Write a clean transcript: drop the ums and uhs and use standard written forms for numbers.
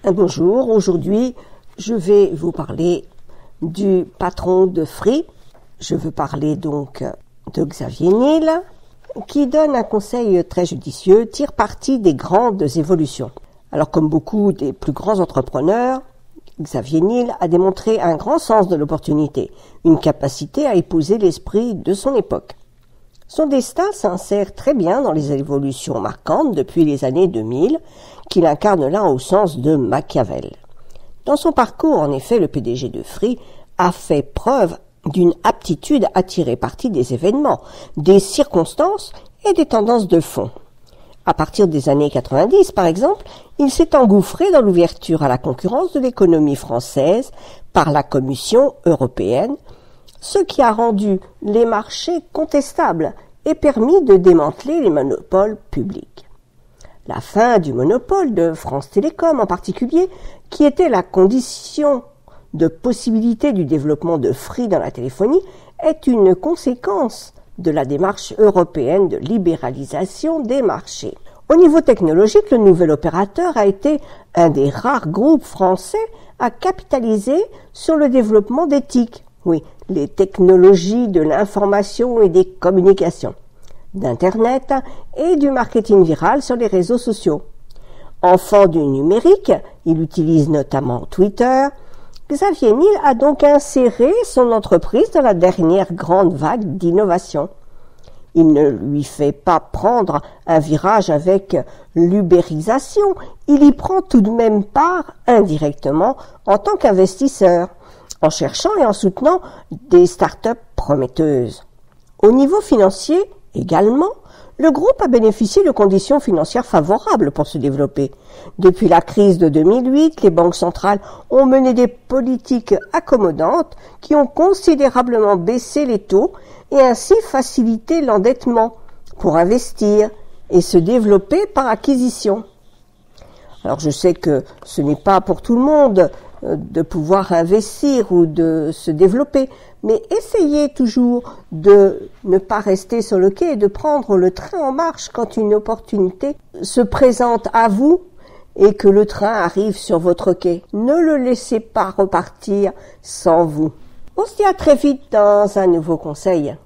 Bonjour, aujourd'hui je vais vous parler du patron de Free. Je veux parler donc de Xavier Niel, qui donne un conseil très judicieux, tire parti des grandes évolutions. Alors comme beaucoup des plus grands entrepreneurs, Xavier Niel a démontré un grand sens de l'opportunité, une capacité à épouser l'esprit de son époque. Son destin s'insère très bien dans les évolutions marquantes depuis les années 2000, qu'il incarne là au sens de Machiavel. Dans son parcours, en effet, le PDG de Free a fait preuve d'une aptitude à tirer parti des événements, des circonstances et des tendances de fond. À partir des années 90, par exemple, il s'est engouffré dans l'ouverture à la concurrence de l'économie française par la Commission européenne, ce qui a rendu les marchés contestables et permis de démanteler les monopoles publics. La fin du monopole de France Télécom en particulier, qui était la condition de possibilité du développement de Free dans la téléphonie, est une conséquence de la démarche européenne de libéralisation des marchés. Au niveau technologique, le nouvel opérateur a été un des rares groupes français à capitaliser sur le développement des TIC, les technologies de l'information et des communications, d'Internet et du marketing viral sur les réseaux sociaux. Enfant du numérique, il utilise notamment Twitter. Xavier Niel a donc inséré son entreprise dans la dernière grande vague d'innovation. Il ne lui fait pas prendre un virage avec l'ubérisation, il y prend tout de même part indirectement en tant qu'investisseur, en cherchant et en soutenant des startups prometteuses. Au niveau financier, également, le groupe a bénéficié de conditions financières favorables pour se développer. Depuis la crise de 2008, les banques centrales ont mené des politiques accommodantes qui ont considérablement baissé les taux et ainsi facilité l'endettement pour investir et se développer par acquisition. Alors je sais que ce n'est pas pour tout le monde de pouvoir investir ou de se développer, mais essayez toujours de ne pas rester sur le quai et de prendre le train en marche quand une opportunité se présente à vous et que le train arrive sur votre quai. Ne le laissez pas repartir sans vous. On se dit à très vite dans un nouveau conseil.